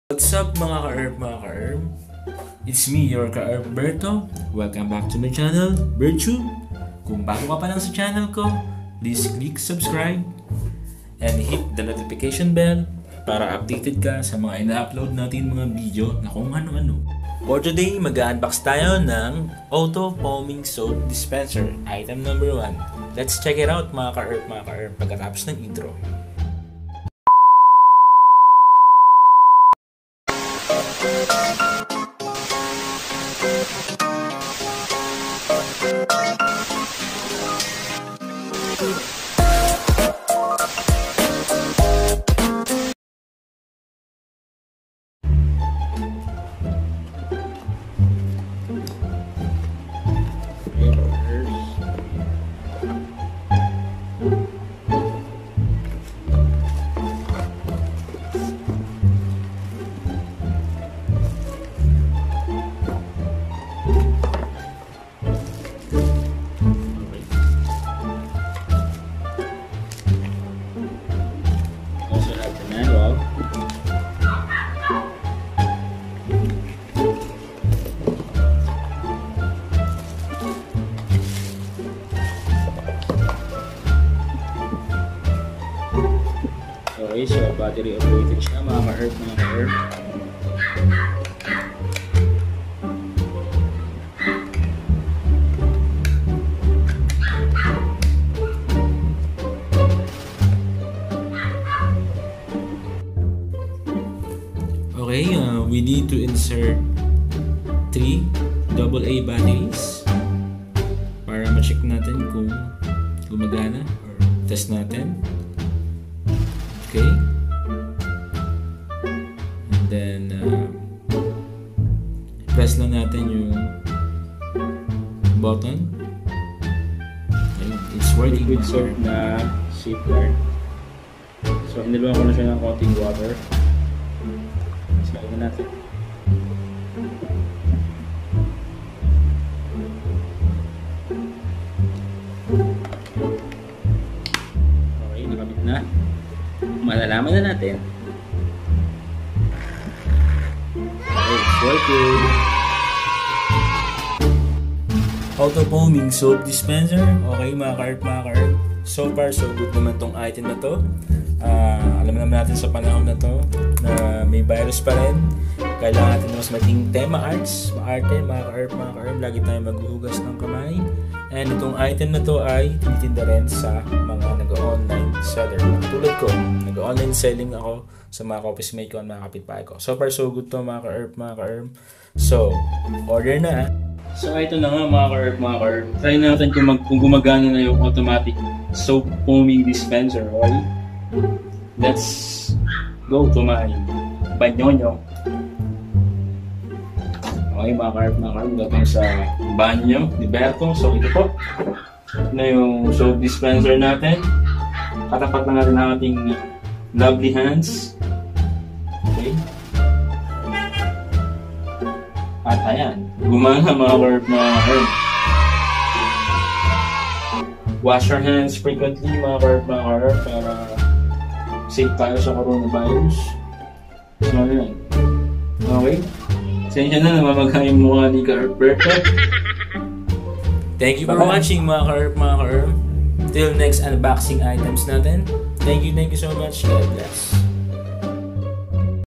What's up mga ka-herb? It's me, your ka-herb Berto. Welcome back to my channel, Bertube. Kung bago ka pa lang sa channel ko, please click subscribe and hit the notification bell para updated ka sa mga ina-upload natin mga video na kung ano-ano. For today, mag-unbox tayo ng Auto Foaming Soap Dispenser, item number 1. Let's check it out mga ka-herb pagkatapos ng intro. Okay, so battery operated siya mga ka-herb. Okay, we need to insert 3 AA batteries para ma-check natin kung gumagana or test natin. Okay, and then press lang natin yung button. Ayun, it's working. Liquid soap na safeguard. So iniluan ko na siya ng konting water. Lagyan natin. Okay, nakabit na. Malalaman na natin. Okay, it's working. Auto Foaming Soap Dispenser. Okay mga ka-herb. So far so good naman tong item na to. Alam naman natin sa panahon na to na may virus pa rin. Kailangan natin mas maging tema arts, maarte, mga ka-herb. Lagi tayo maghuhugas ng kamay. And itong item na to ay tinitinda rin sa mga nag-online seller. Tulad ko, nag-online selling ako sa mga office mate ko, mga kapitbahay ko. So far so good to mga ka-herb. So, order na. So ito na nga mga ka-herb. Try natin kung gumagana na yung automatic soap foaming dispenser. Okay? Let's go to my banyonyo. Okay mga ka-herb, gagawin sa banyo ni Berto. So ito po na yung soap dispenser natin. Katapat na natin ang ating lovely hands. Okay. At ayan, gumana mga ka-herb. Wash your hands frequently mga ka-herb para safe tayo sa coronavirus. So ayan. Okay. Sensya na namamagha yung mukha ni ka-herb Berto. Thank you for watching mga ka-herb. Till next unboxing items natin. Thank you so much. God bless.